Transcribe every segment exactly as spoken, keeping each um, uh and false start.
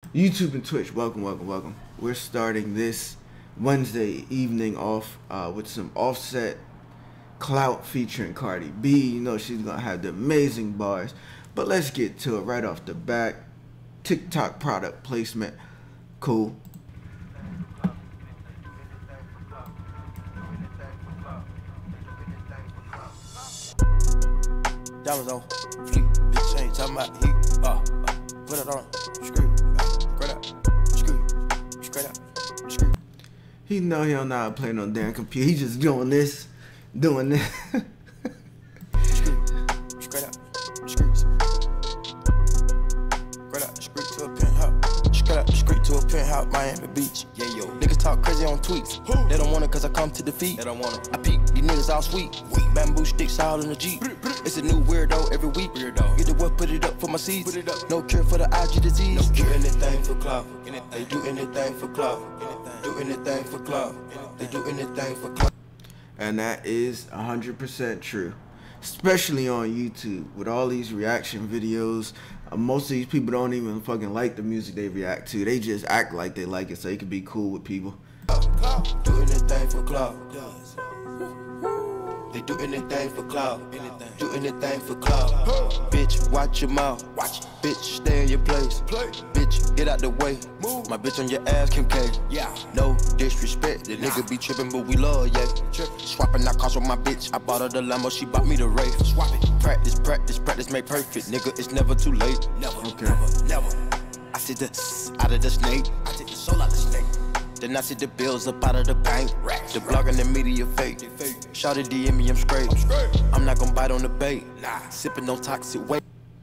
YouTube and Twitch, welcome, welcome, welcome. We're starting this Wednesday evening off uh, with some Offset Clout featuring Cardi B. You know she's gonna have the amazing bars, but let's get to it right off the back. TikTok product placement, cool. Diamonds on fleet, bitch ain't talking about heat. Uh, uh, put it on, screw, straight up, screw, straight up, screw. He know he don't know how to play no damn computer. He just doing this, doing this. Screw, straight up, screw, straight up, screw to a penthouse, straight up, screw to a penthouse, Miami Beach. Yeah, yo, niggas talk crazy on tweets. They don't want it cause I come to defeat. They don't want it. I peep, these niggas all sweet. Bamboo sticks all in the Jeep. It's a new weirdo every week. Weirdo. Get the what, put it up for my seeds. Put it up. No cure for the I G disease. No cure. Do anything for clout. They do anything for clout. Do anything for clout. They do anything for clout. And that is one hundred percent true. Especially on YouTube with all these reaction videos. Uh, most of these people don't even fucking like the music they react to. They just act like they like it so they can be cool with people. Do anything for clout. They do anything for clout. Do anything for clout. Bitch, watch your mouth. Watch. Bitch, stay in your place. Play. Bitch, get out the way. Move. My bitch on your ass, Kim K. Yeah. No disrespect. The nah. Nigga be tripping, but we love, yeah. Trippin'. Swapping out cars with my bitch. I bought her the Lambo, she bought me the Wraith. Swap it. Practice, practice, practice, make perfect. Nigga, it's never too late. Never, okay. never, never. I see the out of the snake. I take the soul out the snake. Then I see the bills up out of the bank. The blog and the media fake. Shawty D M me, I'm straight. I'm not gonna bite on the bait. Sipping no toxic weight.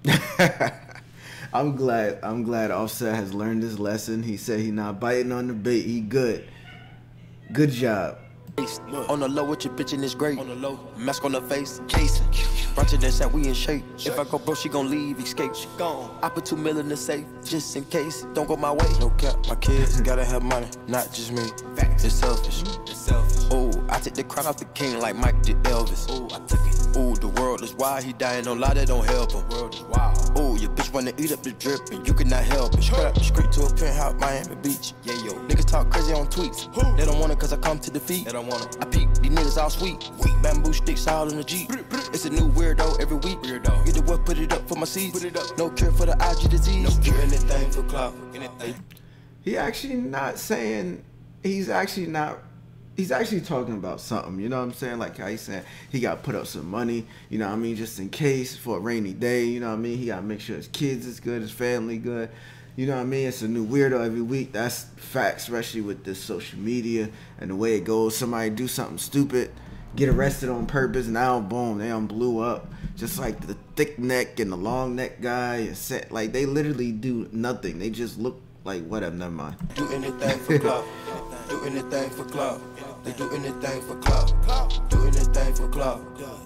I'm glad. I'm glad Offset has learned his lesson. He said he not biting on the bait. He good. Good job. On the low with your bitch and it's great. On the low, mask on the face, casing. Brunching that said we in shape. If I go bro, she gon' leave, escape. She gone. I put two mil in the safe, just in case. Don't go my way. No cap, my kids gotta have money, not just me. It's selfish. It's selfish. Oh, I took the crown off the king like Mike did Elvis. Oh, I took it. Oh, the world is wild. He dying, no lie, that don't help him. World is wild. Oh, your bitch wanna eat up the drip and you cannot help it. Straight up the street to a penthouse, Miami Beach. Yeah, yo. Niggas talk crazy on tweets. They don't want it cause I come to defeat. They don't want it. I peep, these niggas all sweet. Bamboo sticks all in the Jeep. It's a new weirdo every week. Weirdo. Get the what, put it up for my seeds. Put it up. No cure for the I G disease. No cure. Anything for clout. He actually not saying. He's actually not. He's actually talking about something. You know what I'm saying? Like how he's saying he got to put up some money. You know what I mean? Just in case for a rainy day. You know what I mean? He got to make sure his kids is good, his family good. You know what I mean? It's a new weirdo every week. That's facts, especially with this social media and the way it goes. Somebody do something stupid, get arrested on purpose, and now boom, they done blew up. Just like the thick neck and the long neck guy, and set, like they literally do nothing. They just look like whatever. Never mind. Do anything for clout. Do anything for clout. They do anything for clout. Do anything for clout.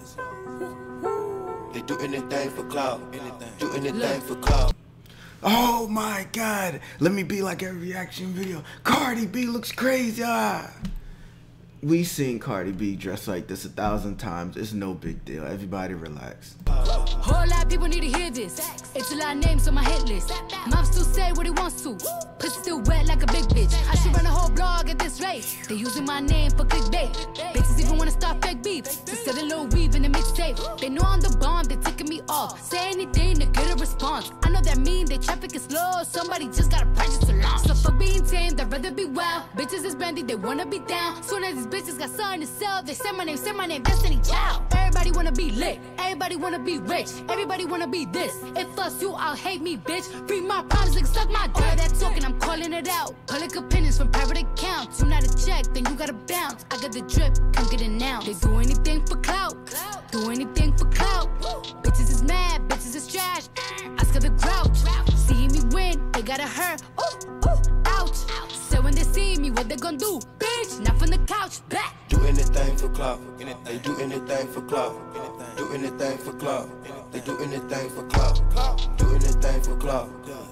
They do anything for clout. Do anything for clout. Oh my God, let me be like every reaction video. Cardi B looks crazy. Ah. We seen Cardi B dressed like this a thousand times. It's no big deal. Everybody relax. Whole lot of people need to hear this. It's a lot of names on my hit list. Mom still say what he wants to. Pussy still wet like a big bitch. I should run a whole blog at this rate. They using my name for clickbait. Bitches even wanna start fake beef. Instead of little weave in the mixtape. They know I'm the bomb, they ticking me off. Say anything to get a response. I know that mean they traffic is slow. Somebody just gotta practice to launch. So for being tame, they'd rather be wild. Bitches is brandy, they wanna be down. Soon as these bitches got something to sell, they say my name, say my name, Destiny Child. Everybody wanna be lit, everybody wanna be rich, everybody wanna be this. If us you, I'll hate me, bitch. Free my problems, like suck my dick. All that talking, I'm calling it out. Public opinions from private accounts. You not a check, then you gotta bounce. I got the drip, come get it now. They do anything for clout, do anything for clout. Bitches is mad, bitches is trash. Ask her the grouch. See me win, they gotta hurt. Ooh, ooh, ouch. So when they see me, what they gonna do? Bitch, not from the couch, back. Do anything for clout. They do anything for clout. Do anything for clout. They do anything for clout. Do anything for clout.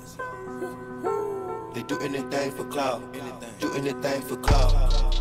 They do anything for clout. Do anything for clout.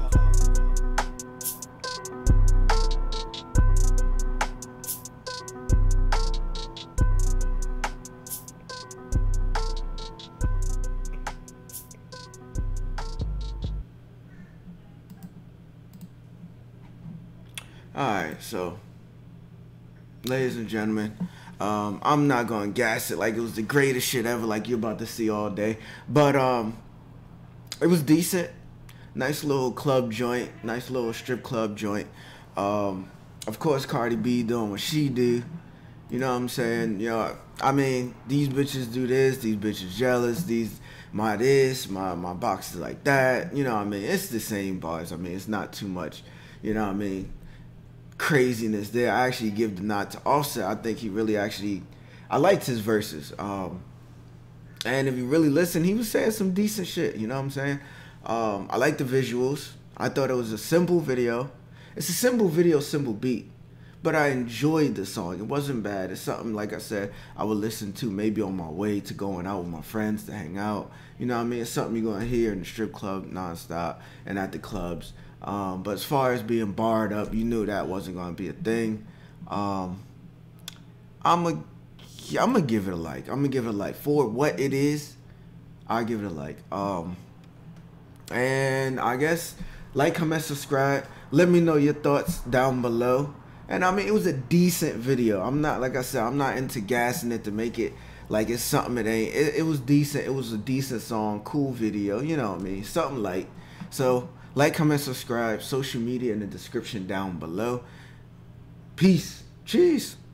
Alright, so, ladies and gentlemen, um, I'm not gonna gas it like it was the greatest shit ever, like you're about to see all day. But um, it was decent. Nice little club joint, nice little strip club joint. Um, of course, Cardi B doing what she do. You know what I'm saying? You know, I mean, these bitches do this, these bitches jealous, these my this, my my box is like that. You know what I mean? It's the same bars. I mean, it's not too much. You know what I mean? Craziness there. I actually give the nod to Offset. I think he really actually, I liked his verses. Um, and if you really listen, he was saying some decent shit. You know what I'm saying? Um, I like the visuals. I thought it was a simple video. It's a simple video, simple beat. But I enjoyed the song. It wasn't bad. It's something, like I said, I would listen to maybe on my way to going out with my friends to hang out. You know what I mean? It's something you're going to hear in the strip club nonstop and at the clubs. Um, but as far as being barred up, you knew that wasn't going to be a thing. Um, I'm going I'm to give it a like. I'm going to give it a like. For what it is, I'll give it a like. Um, and I guess like, comment, subscribe. Let me know your thoughts down below. And I mean, it was a decent video. I'm not, like I said, I'm not into gassing it to make it like it's something it ain't. It, it was decent. It was a decent song, cool video. You know what I mean? Something light. So, like, comment, subscribe. Social media in the description down below. Peace. Cheese.